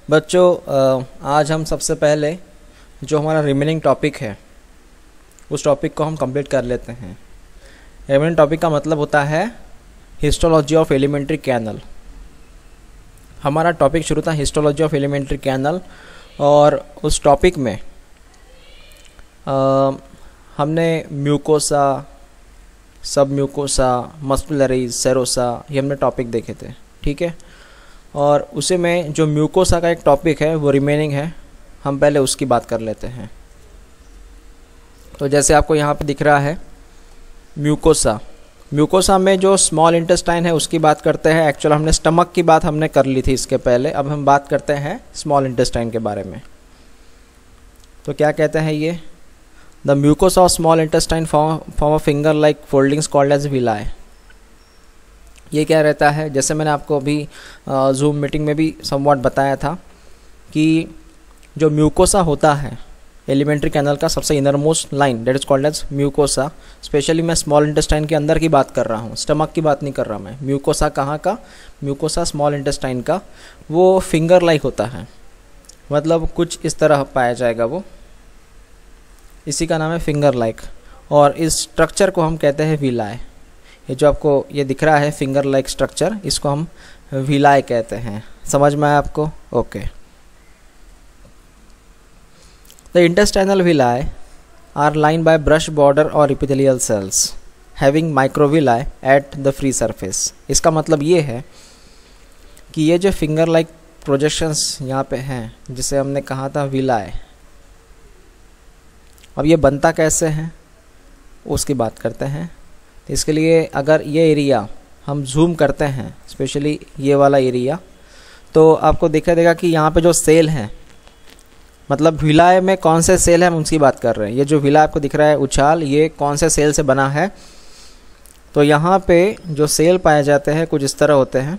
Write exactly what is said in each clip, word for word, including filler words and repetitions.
बच्चों आज हम सबसे पहले जो हमारा रिमेनिंग टॉपिक है उस टॉपिक को हम कंप्लीट कर लेते हैं। रिमेनिंग टॉपिक का मतलब होता है हिस्टोलॉजी ऑफ एलिमेंट्री कैनल। हमारा टॉपिक शुरू था हिस्टोलॉजी ऑफ एलिमेंट्री कैनल और उस टॉपिक में आ, हमने म्यूकोसा, सब म्यूकोसा, मस्कुलरीज, सेरोसा ये हमने टॉपिक देखे थे, ठीक है। और उसी में जो म्यूकोसा का एक टॉपिक है वो रिमेनिंग है, हम पहले उसकी बात कर लेते हैं। तो जैसे आपको यहाँ पे दिख रहा है म्यूकोसा, म्यूकोसा में जो स्मॉल इंटेस्टाइन है उसकी बात करते हैं। एक्चुअल हमने स्टमक की बात हमने कर ली थी इसके पहले, अब हम बात करते हैं स्मॉल इंटेस्टाइन के बारे में। तो क्या कहते हैं ये, the mucosa of small intestine form a finger like foldings called as villi. ये क्या रहता है, जैसे मैंने आपको अभी जूम मीटिंग में भी समवॉट बताया था कि जो म्यूकोसा होता है एलिमेंट्री कैनल का सबसे inner most line that is called as mucosa. Specially मैं स्मॉल इंटेस्टाइन के अंदर की बात कर रहा हूँ, स्टमक की बात नहीं कर रहा मैं। म्यूकोसा कहाँ का, म्यूकोसा स्मॉल इंटेस्टाइन का, वो फिंगर लाइक होता है, मतलब कुछ इस तरह पाया जाएगा, वो इसी का नाम है फिंगर लाइक। और इस स्ट्रक्चर को हम कहते हैं विलाई। ये जो आपको ये दिख रहा है फिंगर लाइक स्ट्रक्चर, इसको हम विलाई कहते हैं। समझ में आया आपको? Okay. The intestinal villi are line by brush border और epithelial cells having microvilli at the free surface. इसका मतलब ये है कि ये जो फिंगर लाइक प्रोजेक्शंस यहाँ पे हैं, जिसे हमने कहा था विलाई, अब ये बनता कैसे है उसकी बात करते हैं। इसके लिए अगर ये एरिया हम जूम करते हैं, स्पेशली ये वाला एरिया, तो आपको दिखाई देगा कि यहाँ पे जो सेल हैं, मतलब विलाय में कौन से सेल हैं हम उसकी बात कर रहे हैं। ये जो विलाय आपको दिख रहा है उछाल, ये कौन से सेल से बना है। तो यहाँ पे जो सेल पाए जाते हैं कुछ इस तरह होते हैं।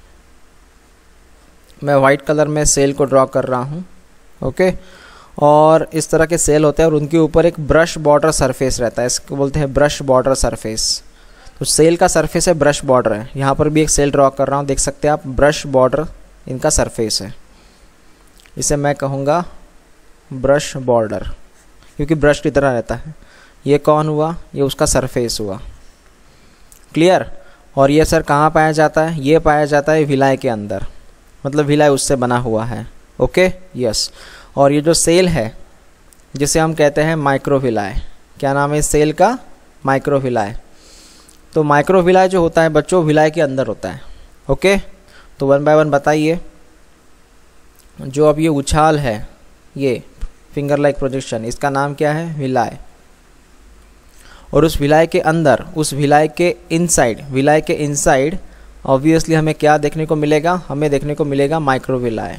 मैं वाइट कलर में सेल को ड्रॉ कर रहा हूँ, ओके। और इस तरह के सेल होते हैं और उनके ऊपर एक ब्रश बॉर्डर सरफेस रहता है, इसको बोलते हैं ब्रश बॉर्डर सरफेस। तो सेल का सरफेस है, ब्रश बॉर्डर है। यहाँ पर भी एक सेल ड्रॉ कर रहा हूँ, देख सकते हैं आप, ब्रश बॉर्डर इनका सरफेस है। इसे मैं कहूँगा ब्रश बॉर्डर, क्योंकि ब्रश की तरह रहता है। ये कौन हुआ, ये उसका सरफेस हुआ, क्लियर। और ये सर कहाँ पाया जाता है, ये पाया जाता है विलाई के अंदर, मतलब विलाई उससे बना हुआ है, ओके, यस। और ये जो सेल है जिसे हम कहते हैं माइक्रोविलाई, क्या नाम है इस सेल का, माइक्रोविलाई। तो माइक्रोविलाई जो होता है बच्चों विलाई के अंदर होता है, ओके। तो वन बाय वन बताइए, जो अब ये उछाल है, ये फिंगर लाइक प्रोजेक्शन, इसका नाम क्या है, विलाई। और उस विलाई के अंदर, उस विलाई के इनसाइड, विलाई के इनसाइड ऑब्वियसली हमें क्या देखने को मिलेगा, हमें देखने को मिलेगा माइक्रोविलाई।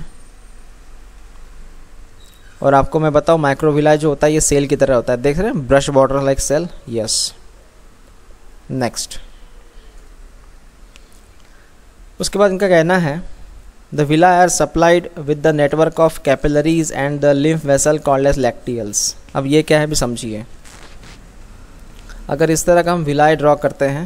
और आपको मैं बताऊँ माइक्रोविलाई जो होता है ये सेल की तरह होता है, देख रहे हैं, brush border like cell, yes. Next, उसके बाद इनका कहना है the villi are supplied with the network of capillaries and the lymph vessel called as lacteals. अब ये क्या है भी समझिए। अगर इस तरह का हम विलाई ड्रॉ करते हैं,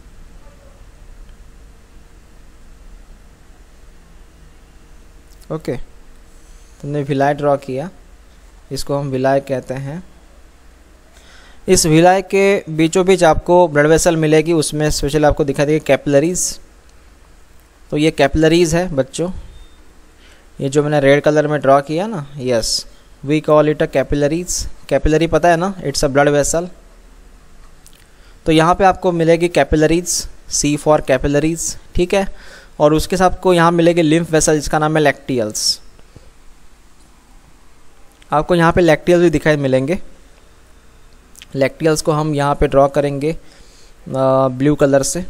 ओके, तुमने विलाई ड्रॉ किया, इसको हम विलाई कहते हैं। इस विलाई के बीचों बीच आपको ब्लड वेसल मिलेगी, उसमें स्पेशल आपको दिखाई देगी कैपिलरीज। तो ये कैपिलरीज है बच्चों, ये जो मैंने रेड कलर में ड्रॉ किया ना, yes, we call it a capillaries. Capillary पता है ना, इट्स अ ब्लड वेसल। तो यहाँ पे आपको मिलेगी कैपिलरीज, सी फॉर कैपिलरीज, ठीक है। और उसके साथ आपको यहाँ मिलेगी लिम्फ वेसल, जिसका नाम है लैक्टियल्स। आपको यहाँ पे लैक्टियल्स भी दिखाई मिलेंगे। लैक्टियल्स को हम यहाँ पे ड्रॉ करेंगे ब्लू कलर से।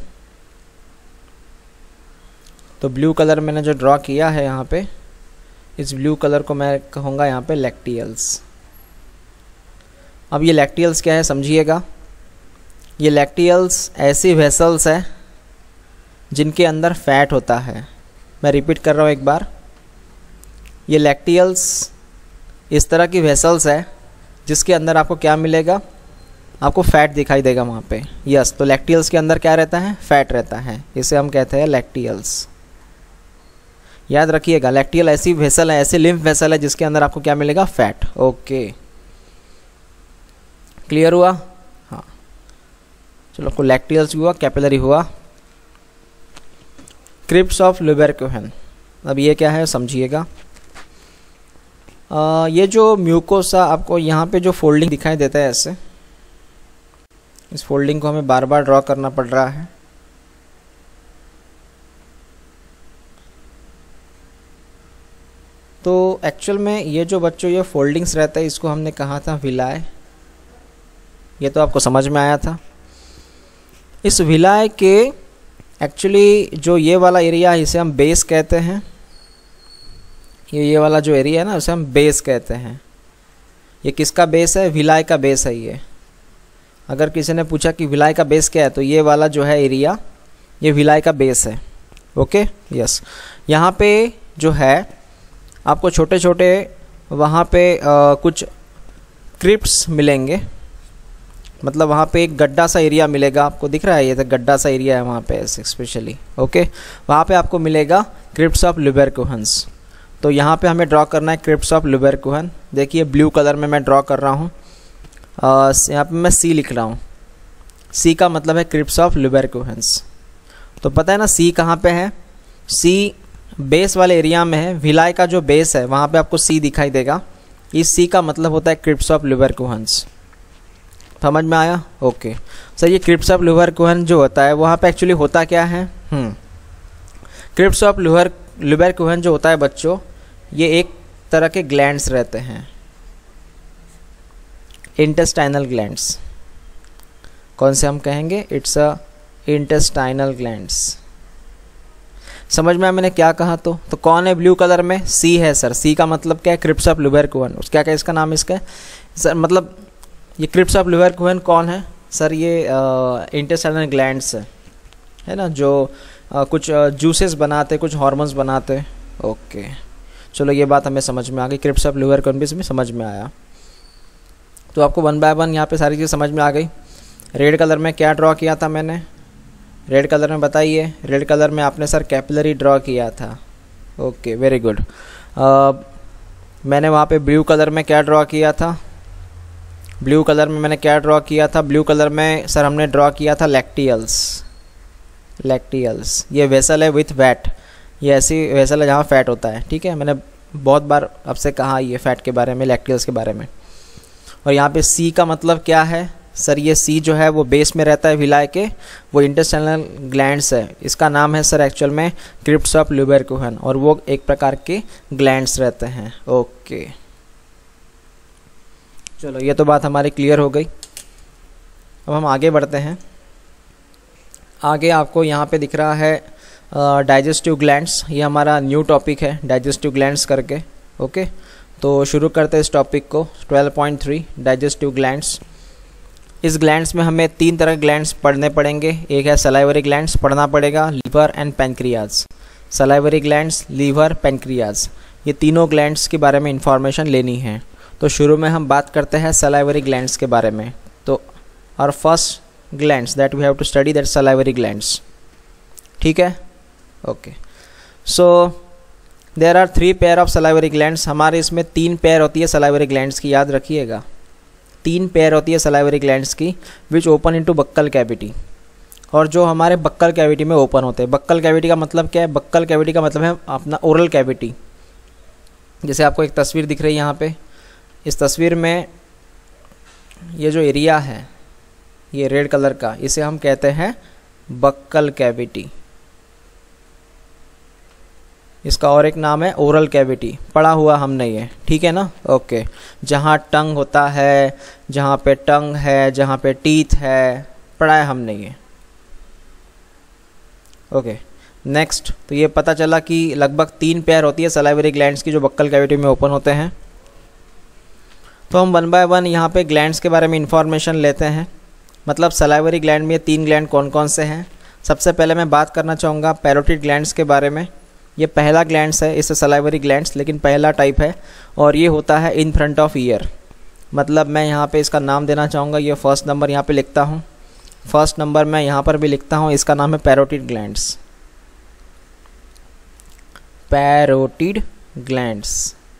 तो ब्लू कलर मैंने जो ड्रॉ किया है यहाँ पे, इस ब्लू कलर को मैं कहूँगा यहाँ पे लैक्टियल्स। अब ये लैक्टियल्स क्या है समझिएगा। ये लैक्टियल्स ऐसी वेसल्स है जिनके अंदर फैट होता है। मैं रिपीट कर रहा हूँ एक बार, ये लैक्टियल्स इस तरह की वेसल्स है जिसके अंदर आपको क्या मिलेगा, आपको फैट दिखाई देगा वहाँ पे, यस। तो लैक्टियल्स के अंदर क्या रहता है, फैट रहता है, इसे हम कहते हैं लैक्टियल्स। याद रखिएगा, लैक्टियल ऐसी वेसल है, ऐसे लिम्फ वेसल है जिसके अंदर आपको क्या मिलेगा, फैट। ओके, क्लियर हुआ? हाँ, चलो, कोलैक्टियल्स हुआ, कैपिलरी हुआ। क्रिप्स ऑफ ल्यूबरक्यूहेन, अब ये क्या है समझिएगा। ये जो म्यूकोसा आपको यहाँ पे जो फोल्डिंग दिखाई देता है ऐसे, इस फोल्डिंग को हमें बार बार ड्रॉ करना पड़ रहा है। तो एक्चुअल में ये जो बच्चों ये फोल्डिंग्स रहता है इसको हमने कहा था विलाय, ये तो आपको समझ में आया था। इस विलाय के एक्चुअली जो ये वाला एरिया है इसे हम बेस कहते हैं। ये ये वाला जो एरिया है ना उसे हम बेस कहते हैं। ये किसका बेस है? विलाय का बेस है ये। अगर किसी ने पूछा कि विलाय का बेस क्या है तो ये वाला जो है एरिया ये विलाय का बेस है। Okay, yes. यहाँ पे जो है आपको छोटे छोटे वहाँ पे आ, कुछ क्रिप्ट्स मिलेंगे, मतलब वहाँ पे एक गड्ढा सा एरिया मिलेगा, आपको दिख रहा है ये तो गड्ढा सा एरिया है वहाँ पे स्पेशली। ओके, वहाँ पे आपको मिलेगा क्रिप्ट्स ऑफ ल्यूबरक्यूहेन्स। तो यहाँ पे हमें ड्रॉ करना है क्रिप्ट्स ऑफ ल्यूबरक्यूहेन। देखिए ब्लू कलर में मैं ड्रॉ कर रहा हूँ, यहाँ पे मैं सी लिख रहा हूँ। सी का मतलब है क्रिप्ट्स ऑफ ल्यूबरक्यूहेन्स। तो पता है ना सी कहाँ पे है? सी बेस वाले एरिया में है। विलाय का जो बेस है वहाँ पे आपको सी दिखाई देगा। इस सी का मतलब होता है क्रिप्ट्स ऑफ ल्यूबरक्यूहेन्स। समझ में आया? ओके सर, ये क्रिप्ट्स ऑफ ल्यूबरक्यूहेन जो होता है वहाँ पे एक्चुअली होता क्या है? हम्म क्रिप्ट्स ऑफ ल्यूबर ल्यूबरक्यूहेन जो होता है बच्चों, ये एक तरह के ग्लैंड्स रहते हैं, इंटेस्टाइनल ग्लैंड्स। कौन से हम कहेंगे? It's a intestinal glands. समझ में आया मैंने क्या कहा? तो तो कौन है ब्लू कलर में? सी है सर। सी का मतलब क्या है? Crypts of Lieberkuhn. उस क्या क्या इसका नाम इसका सर, मतलब ये क्रिप्ट्स ऑफ ल्यूबरक्यूहेन कौन है सर? ये इंटेस्टाइनल ग्लैंड्स है, है ना, जो आ, कुछ जूसेस बनाते, कुछ हार्मोन्स बनाते। ओके चलो, ये बात हमें समझ में आ गई। क्रिप्ट्स ऑफ ल्यूबरक्यूहेन भी इसमें समझ में आया। तो आपको वन बाय वन यहाँ पे सारी चीज़ समझ में आ गई। रेड कलर में क्या ड्रॉ किया था मैंने? रेड कलर में बताइए। रेड कलर में आपने सर कैपिलरी ड्रॉ किया था। Okay, very good. मैंने वहाँ पे ब्लू कलर में क्या ड्रॉ किया था? ब्लू कलर में मैंने क्या ड्रॉ किया था? ब्लू कलर में सर हमने ड्रॉ किया था लैक्टियल्स। लैक्टियल्स ये वेसल है विथ फैट। ये ऐसी वेसल है जहाँ फैट होता है। ठीक है, मैंने बहुत बार आपसे कहा ये फैट के बारे में, लैक्टियल्स के बारे में। और यहाँ पे सी का मतलब क्या है सर? ये सी जो है वो बेस में रहता है विलाय के, वो इंटेस्टाइनल ग्लैंड्स है। इसका नाम है सर एक्चुअल में क्रिप्ट्स ऑफ ल्यूबरक्यूहेन, और वो एक प्रकार के ग्लैंड्स रहते हैं। ओके चलो, ये तो बात हमारी क्लियर हो गई। अब हम आगे बढ़ते हैं। आगे आपको यहाँ पे दिख रहा है डाइजेस्टिव ग्लैंड्स। ये हमारा न्यू टॉपिक है, डाइजेस्टिव ग्लैंड्स करके। ओके, तो शुरू करते हैं इस टॉपिक को। Twelve point three digestive glands. इस ग्लैंड्स में हमें तीन तरह के ग्लैंड्स पढ़ने पड़ेंगे। एक है सलाइवरी ग्लैंड्स पढ़ना पड़ेगा, liver and pancreas. Salivary glands, liver, pancreas, ये तीनों ग्लैंड्स के बारे में इंफॉर्मेशन लेनी है। तो शुरू में हम बात करते हैं सलाइवरी ग्लैंड्स के बारे में। तो और first glands that we have to study that salivary glands. ठीक है, okay. So there are three pair of salivary glands. हमारे इसमें तीन पेयर होती है सलाइवरी ग्लैंड्स की, याद रखिएगा। तीन पेयर होती है सलाइवरी ग्लैंड्स की which open into buccal cavity, और जो हमारे बक्कल कैविटी में ओपन होते हैं। बक्कल कैविटी का मतलब क्या है? बक्कल कैविटी का मतलब है अपना ओरल कैविटी। जैसे आपको एक तस्वीर दिख रही है यहाँ पे, इस तस्वीर में ये जो एरिया है ये रेड कलर का, इसे हम कहते हैं बक्कल कैविटी। इसका और एक नाम है ओरल कैविटी, पढ़ा हुआ हमने ये, ठीक है ना। ओके, जहाँ टंग होता है, जहाँ पे टंग है, जहाँ पे टीथ है, पढ़ा है हमने ये। ओके नेक्स्ट, तो ये पता चला कि लगभग तीन पेयर होती है सलाइवरी ग्लैंड्स की जो बक्कल कैविटी में ओपन होते हैं। तो हम वन बाय वन यहाँ पे ग्लैंड्स के बारे में इंफॉर्मेशन लेते हैं। मतलब सलाइवरी ग्लैंड में तीन ग्लैंड कौन कौन से हैं। सबसे पहले मैं बात करना चाहूँगा पैरोटिड ग्लैंड्स के बारे में। ये पहला ग्लैंड्स है, इससे सलाइवरी ग्लैंड्स, लेकिन पहला टाइप है, और ये होता है इन फ्रंट ऑफ ईयर। मतलब मैं यहाँ पे इसका नाम देना चाहूँगा, ये फर्स्ट नंबर यहाँ पे लिखता हूँ, फर्स्ट नंबर मैं यहाँ पर भी लिखता हूँ, इसका नाम है पैरोटिड ग्लैंड्स। Parotid glands.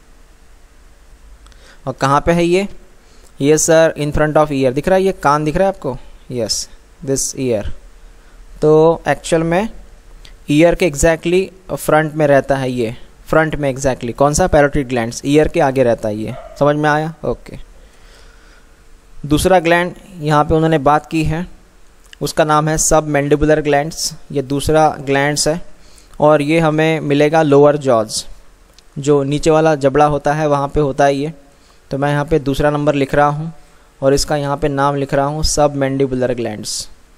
और कहाँ पे है ये ये sir in front of ear दिख रहा है, ये कान दिख रहा है आपको, यस दिस ईयर। तो एक्चुअल में ईयर के एग्जैक्टली फ्रंट में रहता है ये, फ्रंट में एग्जैक्टली कौन सा, पैरोटिड ग्लैंड्स, ईयर के आगे रहता है ये। समझ में आया? ओके। दूसरा ग्लैंड यहाँ पे उन्होंने बात की है, उसका नाम है सब मैंडिबुलर ग्लैंड्स। ये दूसरा ग्लैंड्स है और ये हमें मिलेगा लोअर जॉज, जो नीचे वाला जबड़ा होता है वहाँ पे होता है ये। तो मैं यहाँ पे दूसरा नंबर लिख रहा हूँ और इसका यहाँ पे नाम लिख रहा हूँ submandibular glands,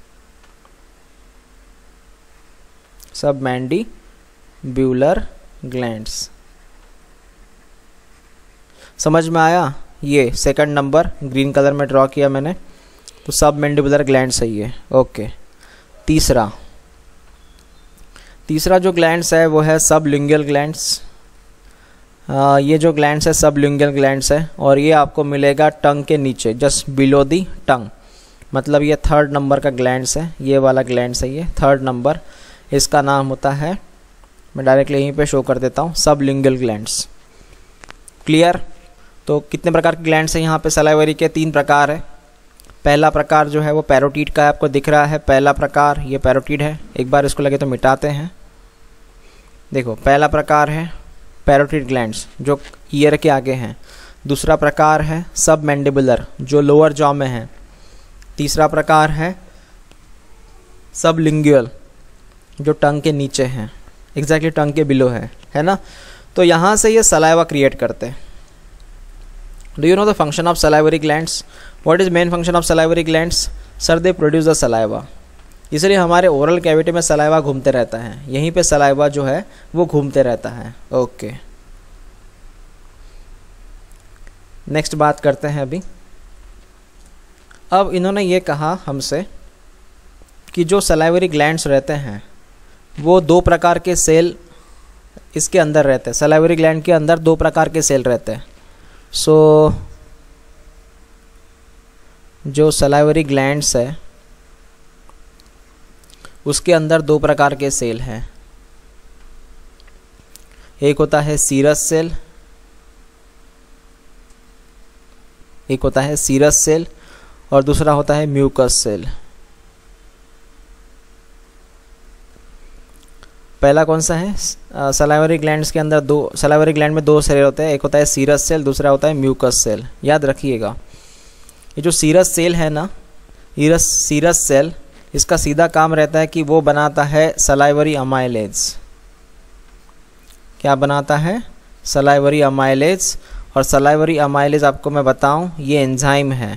submandibular glands. समझ में आया? ये सेकंड नंबर ग्रीन कलर में ड्रॉ किया मैंने, तो सब मैंडिबुलर ग्लैंड्स है ये। ओके। तीसरा तीसरा जो ग्लैंड्स है वो है सबलिंगुअल ग्लैंड्स। ये जो ग्लैंड्स है सबलिंगुअल ग्लैंड्स है और ये आपको मिलेगा टंग के नीचे, जस्ट बिलो दी टंग। मतलब ये थर्ड नंबर का ग्लैंड्स है, ये वाला ग्लैंड्स है, ये थर्ड नंबर। इसका नाम होता है, मैं डायरेक्टली यहीं पे शो कर देता हूँ, सबलिंगुअल ग्लैंड्स। क्लियर? तो कितने प्रकार के ग्लैंड्स हैं यहाँ पे सलाइवरी के? तीन प्रकार है। पहला प्रकार जो है वो पैरोटिड का है, आपको दिख रहा है पहला प्रकार, ये पैरोटिड है। एक बार इसको लगे तो मिटाते हैं। देखो पहला प्रकार है पैरोटिड ग्लैंड्स जो ईयर के आगे हैं। दूसरा प्रकार है सब मैंडिबुलर जो लोअर जॉ में है। तीसरा प्रकार है सबलिंगुअल जो टंग के नीचे हैं, एग्जैक्टली टंग के बिलो है, है ना। तो यहाँ से ये सलाइवा क्रिएट करते हैं। Do you know the function of salivary glands? What is main function of salivary glands? Sir they produce the saliva. इसलिए हमारे ओरल कैविटी में सलाइवा घूमते रहता है, यहीं पे सलाइवा जो है वो घूमते रहता है। ओके, नेक्स्ट बात करते हैं अभी। अब इन्होंने ये कहा हमसे कि जो सलाइवरी ग्लैंड्स रहते हैं वो दो प्रकार के सेल इसके अंदर रहते हैं। सलाइवरी ग्लैंड के अंदर दो प्रकार के सेल रहते हैं। सो so, जो सलाइवरी ग्लैंड्स है उसके अंदर दो प्रकार के सेल हैं। एक होता है सीरस सेल, एक होता है सीरस सेल और दूसरा होता है म्यूकस सेल। पहला कौन सा है? सलाइवरी ग्लैंड्स के अंदर दो, सलाइवरी ग्लैंड में दो सेल होते हैं, एक होता है सीरस सेल, दूसरा होता है म्यूकस सेल। याद रखिएगा, ये जो सीरस सेल है ना, सीरस सीरस सेल, इसका सीधा काम रहता है कि वो बनाता है सलाइवरी अमाइलेज। क्या बनाता है? Salivary amylase. और सलाइवरी अमाइलेज आपको मैं बताऊं, ये एंजाइम है,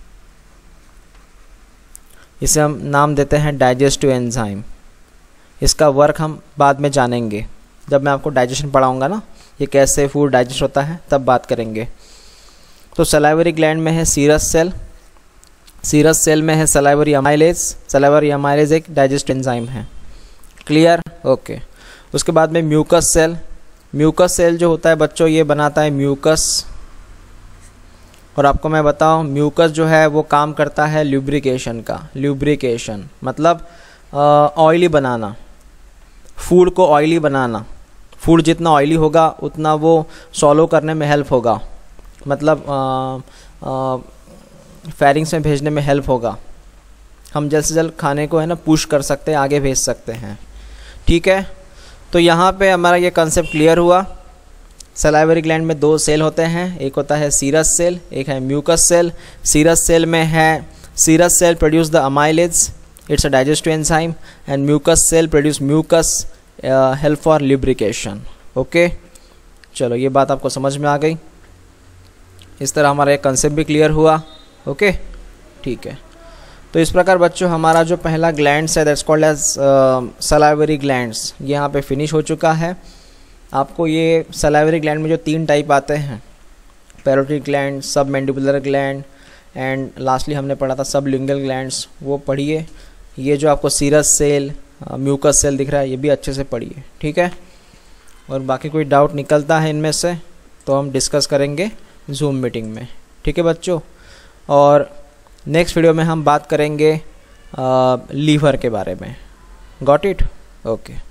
इसे हम नाम देते हैं डाइजेस्टिव एंजाइम। इसका वर्क हम बाद में जानेंगे, जब मैं आपको डाइजेशन पढ़ाऊंगा ना, ये कैसे फूड डाइजेस्ट होता है तब बात करेंगे। तो सलाइवरी ग्लैंड में है सीरस सेल, सीरस सेल में है सलाइवरी अमाइलेज। सलाइवरी अमाइलेज एक डाइजेस्टिव एंजाइम है। क्लियर? ओके। उसके बाद में म्यूकस सेल। म्यूकस सेल जो होता है बच्चों, ये बनाता है म्यूकस। और आपको मैं बताऊं, म्यूकस जो है वो काम करता है ल्यूब्रिकेशन का। ल्यूब्रिकेशन मतलब ऑयली बनाना, फूड को ऑयली बनाना। फूड जितना ऑयली होगा उतना वो सॉलो करने में हेल्प होगा, मतलब आ, आ, फेरिंग्स में भेजने में हेल्प होगा। हम जल्द से जल्द खाने को है ना पुश कर सकते हैं, आगे भेज सकते हैं। ठीक है, तो यहाँ पे हमारा ये कंसेप्ट क्लियर हुआ। सलाइवरी ग्लैंड में दो सेल होते हैं, एक होता है सीरस सेल, एक है म्यूकस सेल। सीरस सेल में है, serous cell produce the amylase, it's a digestive enzyme, and mucus cell produce mucus, help for lubrication. Okay, चलो ये बात आपको समझ में आ गई। इस तरह हमारा एक कंसेप्ट भी क्लियर हुआ। ओके, ठीक है। तो इस प्रकार बच्चों हमारा जो पहला ग्लैंड्स है that's called as salivary glands, ये यहाँ पे फिनिश हो चुका है। आपको ये सलाइवरी ग्लैंड में जो तीन टाइप आते हैं, parotid gland, submandibular gland and lastly हमने पढ़ा था सबलिंगुअल ग्लैंड्स, वो पढ़िए। ये जो आपको सीरस सेल, म्यूकस सेल दिख रहा है, ये भी अच्छे से पढ़िए। ठीक है, और बाकी कोई डाउट निकलता है इनमें से तो हम डिस्कस करेंगे जूम मीटिंग में। ठीक है बच्चों, और नेक्स्ट वीडियो में हम बात करेंगे लीवर के बारे में। Got it? ओके।